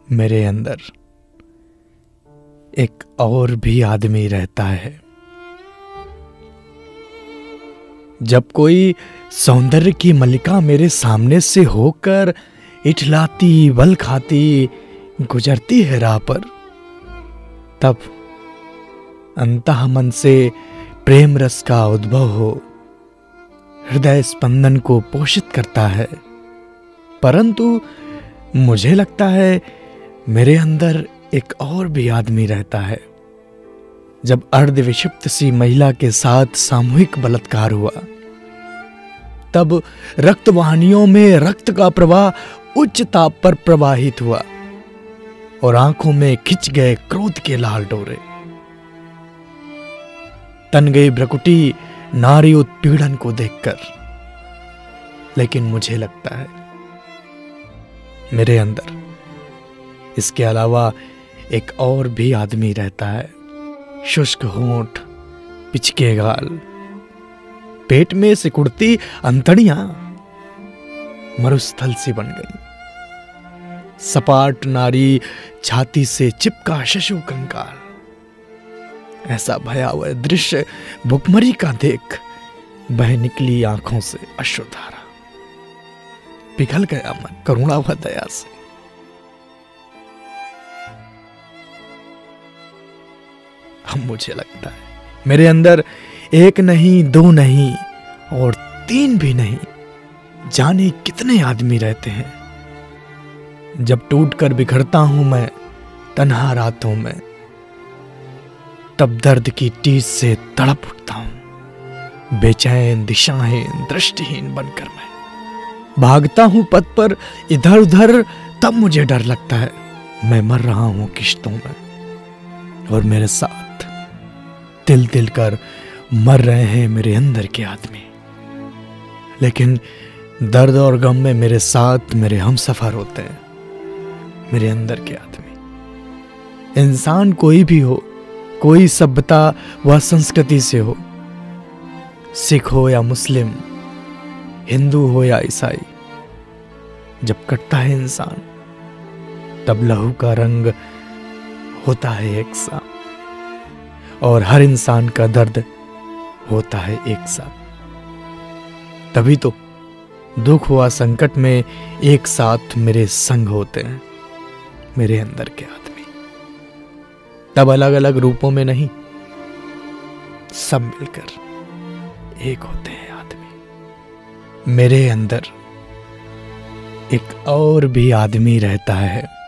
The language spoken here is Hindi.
मेरे अंदर एक और भी आदमी रहता है। जब कोई सौंदर्य की मल्लिका मेरे सामने से होकर इठलाती बल खाती गुजरती है राह पर, तब अंतः मन से प्रेम रस का उद्भव हो हृदय स्पंदन को पोषित करता है। परंतु मुझे लगता है मेरे अंदर एक और भी आदमी रहता है। जब अर्धविक्षिप्त सी महिला के साथ सामूहिक बलात्कार हुआ, तब रक्त वाहिनियों में रक्त का प्रवाह उच्च ताप पर प्रवाहित हुआ और आंखों में खिंच गए क्रोध के लाल डोरे। तन गई भ्रकुटी नारी उत्पीड़न को देखकर। लेकिन मुझे लगता है मेरे अंदर इसके अलावा एक और भी आदमी रहता है। शुष्क होंठ, पिचके गाल, पेट में सिकुड़ती अंतड़ियां मरुस्थल सी बन गई। सपाट नारी छाती से चिपका शशु कंकाल। ऐसा भयावह दृश्य भुखमरी का देख बह निकली आंखों से अश्रुधारा। पिघल गया मन करुणा व दया से। अब मुझे लगता है मेरे अंदर एक नहीं, दो नहीं और तीन भी नहीं, जाने कितने आदमी रहते हैं। जब टूट कर बिखरता हूं मैं तन्हा रातों में, तब दर्द की टीस से तड़प उठता हूं। बेचैन, दिशाहीन, दृष्टिहीन बनकर मैं भागता हूं पथ पर इधर उधर। तब मुझे डर लगता है मैं मर रहा हूं किश्तों में, और मेरे साथ तिल तिल कर मर रहे हैं मेरे अंदर के आदमी। लेकिन दर्द और गम में मेरे साथ मेरे हमसफर होते हैं मेरे अंदर के आदमी। इंसान कोई भी हो, कोई सभ्यता व संस्कृति से हो, सिख हो या मुस्लिम, हिंदू हो या ईसाई, जब कटता है इंसान तब लहू का रंग होता है एक सा, और हर इंसान का दर्द होता है एक सा। तभी तो दुख हुआ संकट में एक साथ मेरे संग होते हैं मेरे अंदर के आदमी। तब अलग अलग रूपों में नहीं, सब मिलकर एक होते हैं आदमी। मेरे अंदर एक और भी आदमी रहता है।